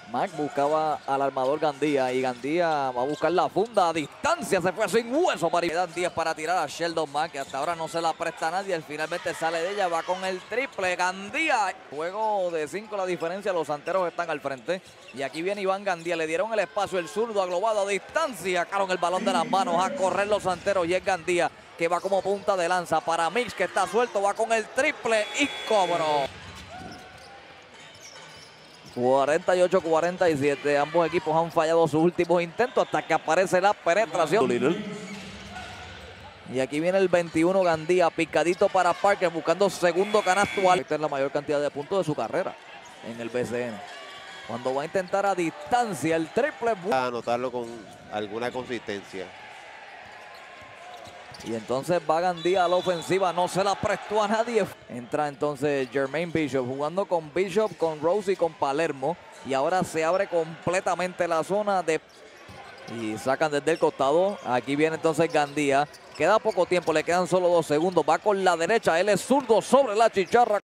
Mac buscaba al armador Gandía y Gandía va a buscar la funda a distancia. Se fue sin hueso para quedan 10 para tirar a Sheldon Mac, que hasta ahora no se la presta a nadie. Él finalmente sale de ella, va con el triple. Gandía. Juego de 5 la diferencia. Los santeros están al frente. Y aquí viene Iván Gandía. Le dieron el espacio, el zurdo aglobado a distancia. Sacaron el balón de las manos a correr los santeros. Y es Gandía que va como punta de lanza para Mix, que está suelto. Va con el triple y cobró. 48-47, ambos equipos han fallado sus últimos intentos hasta que aparece la penetración. Y aquí viene el 21 Gandía, picadito para Parker, buscando segundo canasto. Esta es la mayor cantidad de puntos de su carrera en el BCN. Cuando va a intentar a distancia el triple. A anotarlo con alguna consistencia. Y entonces va Gandía a la ofensiva, no se la prestó a nadie. Entra entonces Jermaine Bishop, jugando con Bishop, con Rose y con Palermo. Y ahora se abre completamente la zona de... Y sacan desde el costado. Aquí viene entonces Gandía. Queda poco tiempo, le quedan solo 2 segundos. Va con la derecha, él es zurdo sobre la chicharra.